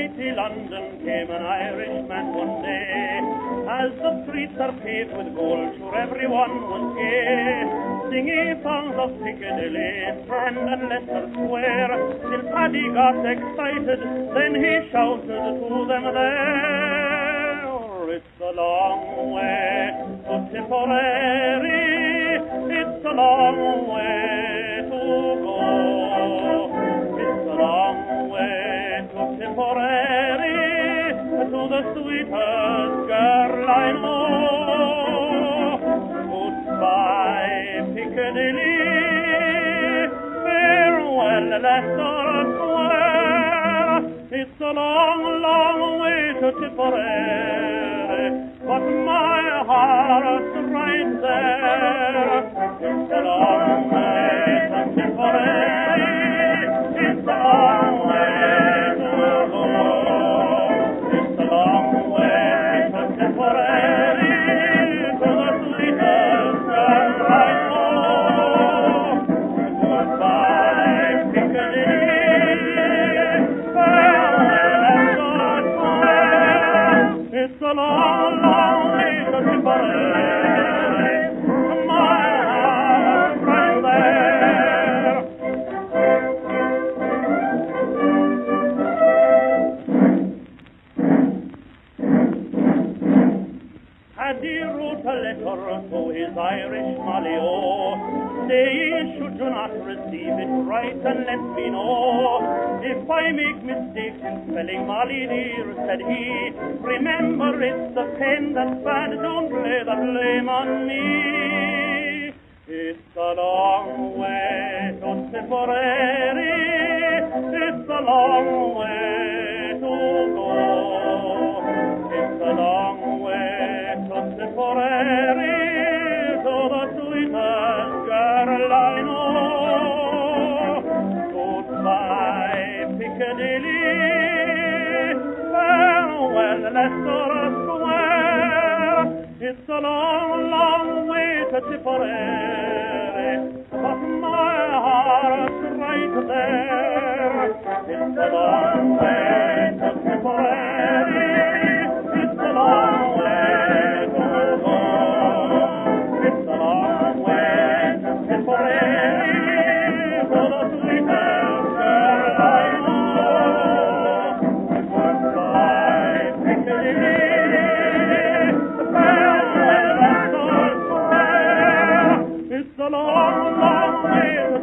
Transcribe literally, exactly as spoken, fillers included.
mighty London came an Irishman one day. As the streets are paved with gold, sure everyone was gay, singing songs of Piccadilly, Strand and Leicester Square, till Paddy got excited, then he shouted to them there, it's a long way to Tipperary, it's a long way to go, it's a long way to Tipperary, to the sweetest girl I know. Goodbye, Piccadilly, farewell, Leicester Square. It's a long, long way to Tipperary, but my heart's right there. It's a long way to Tipperary, it's a long way to go. It's a long way to Tipperary, to the sweetest girl I know. Goodbye, Piccadilly, farewell, Leicester Square. It's a long, long way to Tipperary, my heart's right there. Paddy wrote a letter to his Irish Molly-O, saying, should you not receive it, write and let me know. If I make mistakes in spelling Molly dear, said he, remember it's the pen that's bad, don't lay the blame on me. It's a long way to Tipperary, it's a long way to go. It's a long way to Tipperary, to the sweetest girl I know. Goodbye, Piccadilly, farewell, Leicester Square. It's a long, long way to Tipperary, but my heart's right there. It's a long way to Tipperary, it's a long way to go. It's a long way to Tipperary, to the sweetest girl I know. Goodbye, Piccadilly, farewell, Leicester Square. It's a long, long way to